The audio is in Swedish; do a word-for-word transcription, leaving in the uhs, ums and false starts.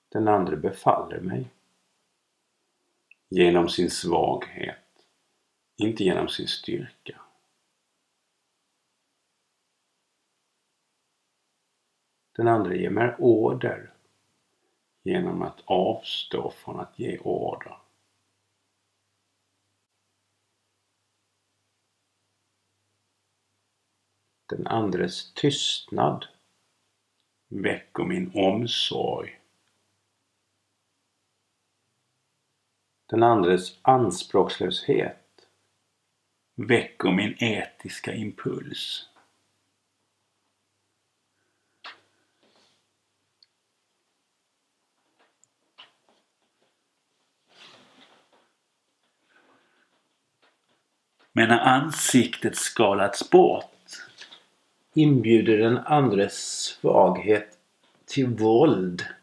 Den andra befaller mig. Genom sin svaghet, inte genom sin styrka. Den andra ger mig order genom att avstå från att ge order. Den andres tystnad väcker min omsorg. Den andres anspråkslöshet väcker min etiska impuls. Men när ansiktet skalats bort inbjuder den andres svaghet till våld